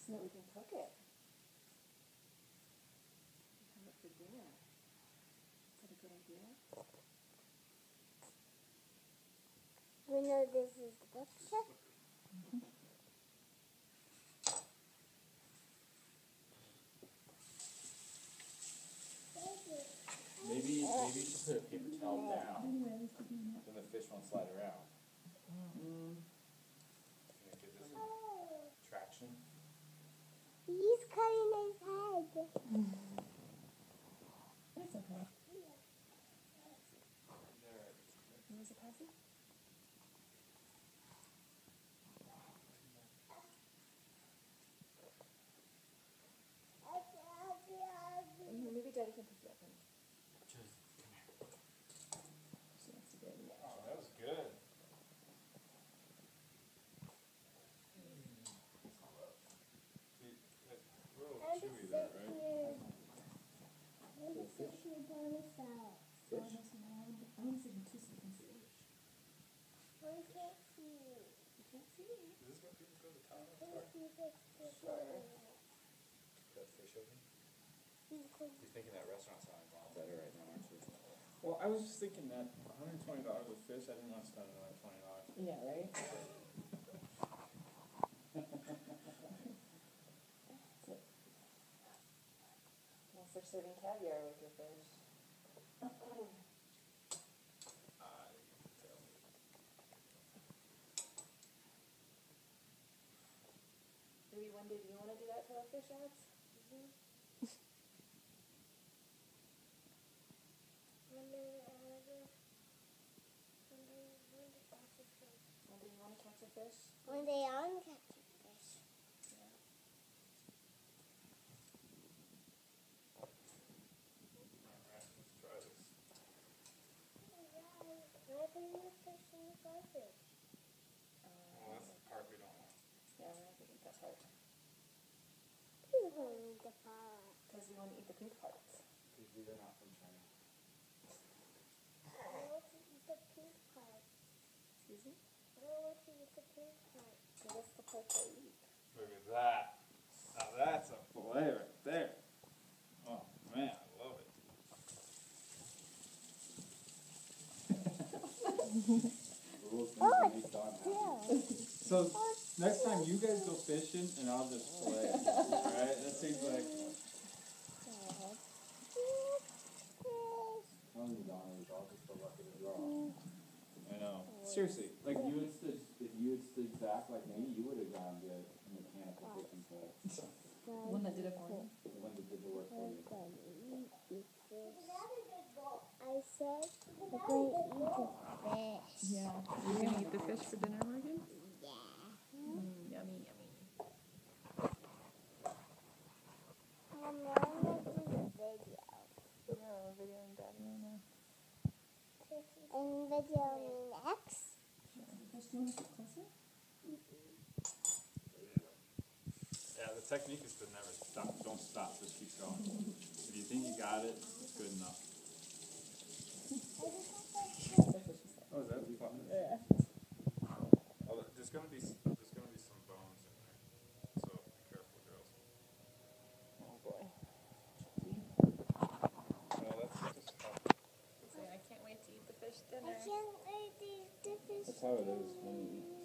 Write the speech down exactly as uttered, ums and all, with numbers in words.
so that we can cook it. Have it for dinner. Is that a good idea? We know this is the picture. Mm-hmm. Maybe, maybe you should put a paper towel down, then the fish won't slide around. Mm. Can it get this some traction? He's cutting his head. That's okay. There. Where's it passing? Mm, maybe Daddy can pick you up. Just, come here. She wants to get in there. Oh, that was good. See, that's a little chewy there, right? Let me sit here by myself. Oh, I want to sit here too so you can see. I can't see. You can't see it. Is this where people go to Tahoe? Let me Sorry. see if it's Sure. That fish open? Because You're thinking that restaurant sounds a lot better right now, aren't you? Well, I was just thinking that one hundred twenty dollars with fish, I didn't want to spend another twenty dollars. Yeah, right? Unless they're serving caviar with your fish. Ah, you can tell me. Maybe one day, do you want to do that to our fish ads? when they when they when they catch a fish. One day you want to catch a fish? When they are catching fish. Yeah. Alright, let's try this. Why do you fish in the garbage? Well, that's the part we don't want. Yeah, we're not going to eat that part. You don't need the part. Because we want to eat the pink parts. Because we are not from China. I want to eat the pink part. Excuse me? I don't want to eat the pink part. Because that's the part that we eat. Look at that. Now that's a fillet right there. Oh man, I love it. Oh, it's still. So, next time you guys go fishing, and I'll just play. Alright? That seems like... I know. Seriously, like you had stood, if you had stood back like me, you would have gone to a mechanical fishing pole. One that did it for you. The one that did the work for you. I said we're going to eat the fish. Yeah. You're going to eat the fish for dinner, Morgan? Yeah. Mm, yummy, yummy. Mom, I'm going to do the video. Yeah, we're videoing Daddy right now. And video me next. Sure. Fish, do you want to sit closer? Yeah, the technique is to never stop. Don't stop. Just keep going. If you think you got it, it's good enough. Oh, is that fun? Yeah. Oh, there's gonna be there's gonna be some bones in there, so be careful, girls. Oh boy. No, that's just tough. I can't wait to eat the fish I dinner. can't wait to eat the fish. That's how it is when you eat